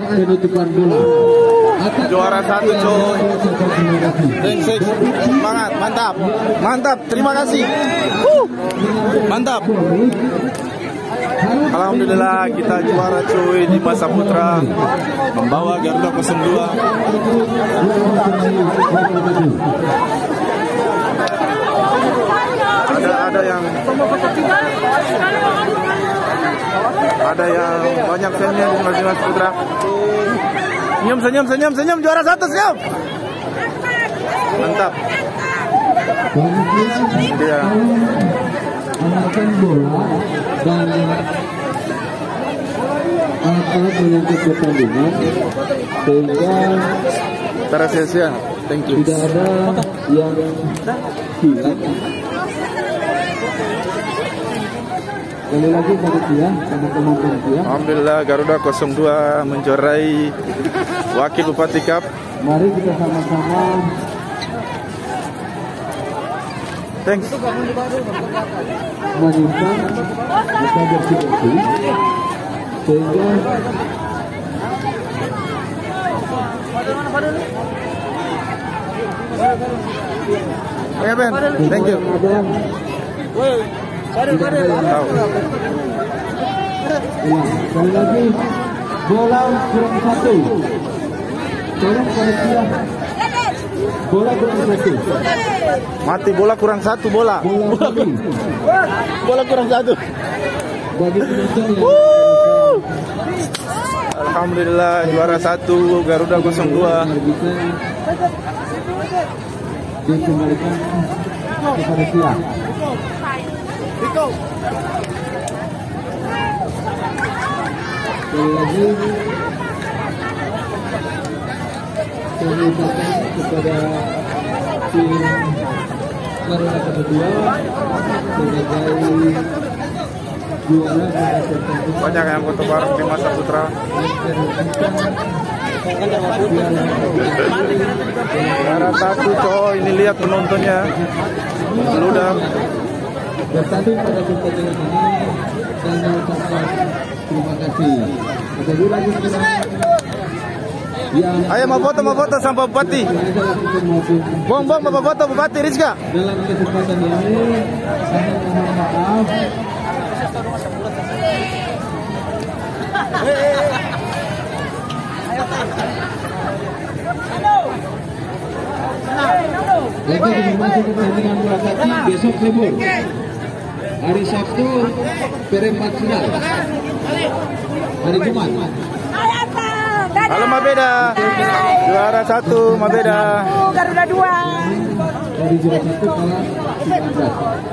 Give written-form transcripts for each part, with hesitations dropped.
penutupan bola. Juara 1 coy. Semangat, mantap. Mantap, terima kasih. Mantap. Alhamdulillah kita juara coy di Masa Putra, membawa Garuda 02. Ada yang banyak senyum di Mas Putra. Senyum juara 1 senyum. Mantap. Dia Amalkan bola dan alat-alat menyangkut pertandingan sehingga terasa. Thank you. Tidak ada yang hilang. Kembali lagi panitia, teman-teman panitia. Alhamdulillah Garuda 02 menjuarai Wakil Bupati Cup. Mari kita sama-sama. Thanks. Menyimpan kita bersih-bersih sehingga ya Ben, thank you. Sekali lagi bola kurang 1. Tolong panitia. Bola kurang 1. Mati bola kurang 1 bola. Bola kurang 1. Bagi penonton yang Alhamdulillah juara 1 Garuda 02. Dikembalikan kepada siap. Sekali lagi kami ucapkan kepada tim Garuda 02 sebagai juara Banyak yang foto bareng di Masa Putra. Juara 1 coy, ini lihat penontonnya. Meludak. Bertanding pada pertandingan ini dan mengucapkan terima kasih. Ada lagi yang Ayo mau foto sama Bupati. Bong Bapak foto Bupati Rizka. dalam kesempatan ini saya mohon maaf. Lagi informasi pertandingan bola kaki besok libur. Hari Sabtu perempat final. Hari Jumat. Halo Mabeda. Juara 1 Mabeda. Garuda 2. Dari juara 1 kalah 13.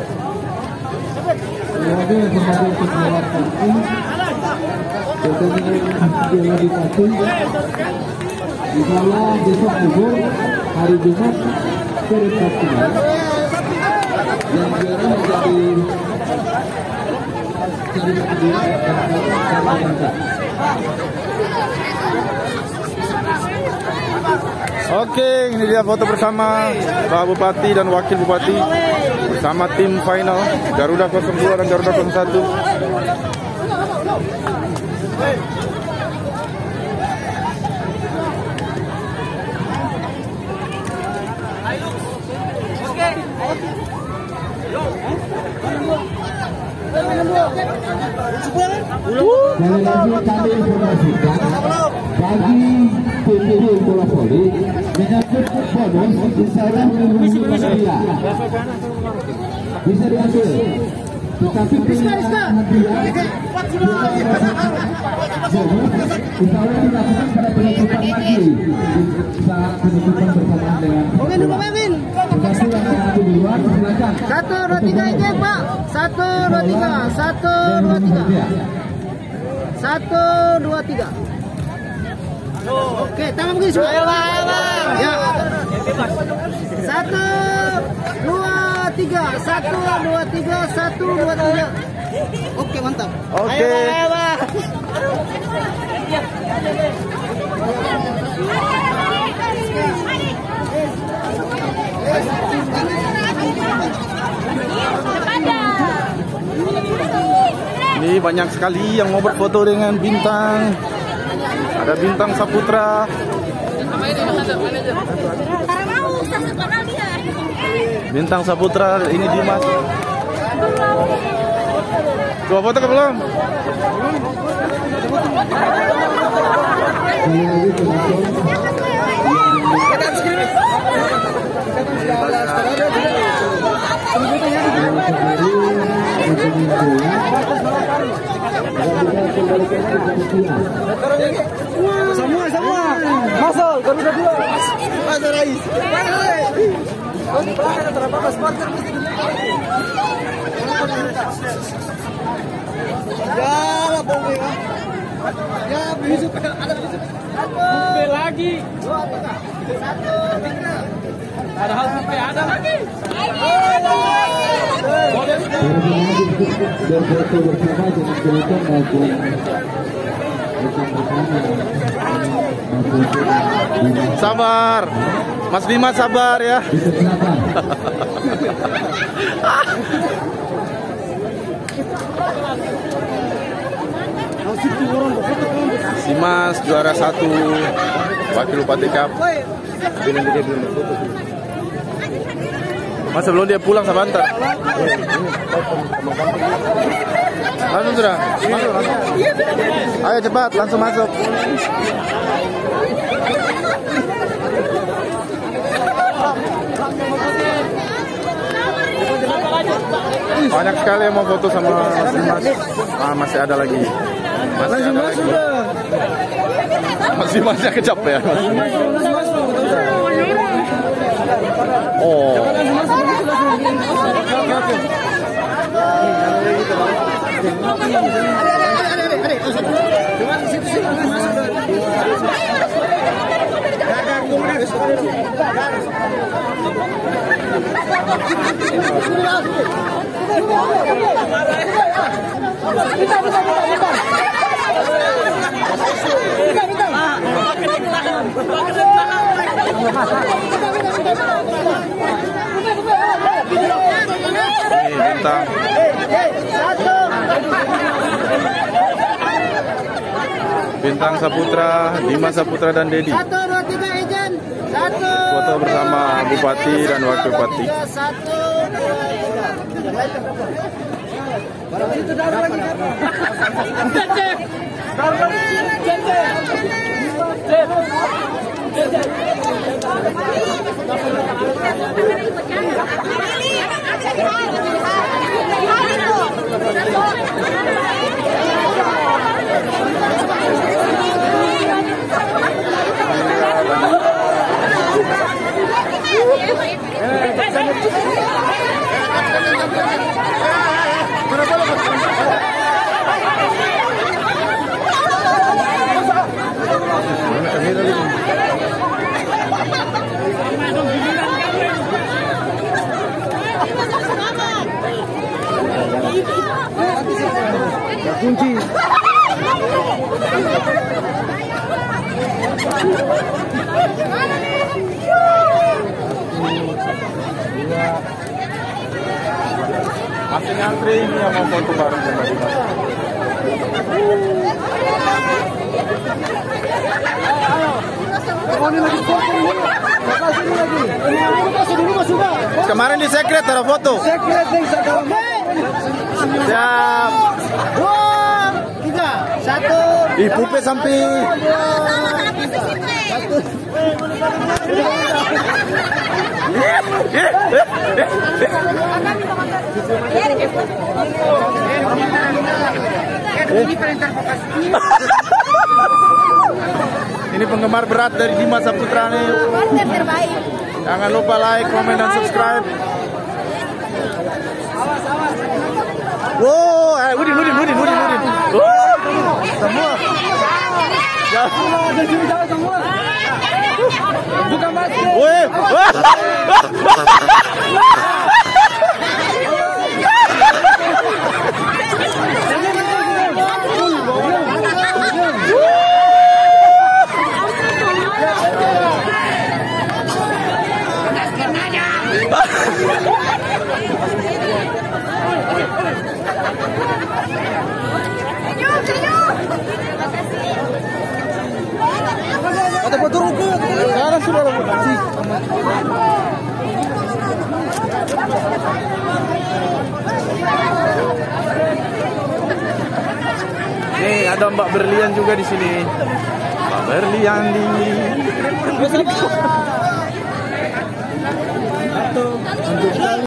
Kemudian kembali untuk bola kaki. Pertandingan bola di kaki. Insya besok libur. Hari Jumat perempat final. Yang juara menjadi seri kedua dan Oke, ini dia foto bersama Pak Bupati dan Wakil Bupati bersama tim final Garuda 02 dan Garuda 01. Sekali lagi kami informasikan bagi PPD bola voli menyangkut bonus insya Allah menghubungi panitia bisa diambil, tetapi penyampaian hadiah bonus insya Allah dilakukan pada penutupan lagi saat penutupan bersamaan dengan tetapi yang ada di luar silakan 1, 2, 3 aja Pak. 1, 2, 3. 1, 2, 3. 1, 2, 3. Oke, tangan begini semua. Ayo Bang. Ya. 1, 2, 3. 1, 2, 3. 1, 2, 3. Oke, mantap. Oke. Ayo Bang. Ini banyak sekali yang mau berfoto dengan bintang. Ada Bintang Saputra. Bintang Saputra, ini Dimas. Dua foto ke belum? Semua. Masuk, Garuda 2. Masuk Rais. Ya, boleh. Ya, bisa ada lagi. Ada hal sampai ada lagi. Sabar, Mas Dimas, sabar ya. Dimas juara 1 Wakil Bupati Cup. Mas sebelum dia pulang sebentar. Langsung sudah. Ayo cepat, langsung masuk. Banyak sekali yang mau foto sama Mas Dimas. Masih ada lagi. Masih ada lagi. Mas Dimasnya kecapean. Oh. Bintang. Bintang Saputra, Dimas Saputra dan Dedi. 1, 2, 3 izin. 1. Foto bersama Bupati dan Wakil Bupati. kunci. Masih ngantri ini yang mau foto bareng sama Dimas. Kemarin di secret taruh foto. Secret nih sekarang. Siap. 2, 3, 1. Ih, pupe sampai. Ini penggemar berat dari Dimas Saputra nih. Terbaik. Jangan lupa like, komen, dan subscribe. Wow, Udin. Semua. Ya. Semua. Bukan basket. Woi. Nih ada Mbak Berlian juga di sini. Mbak Berlian di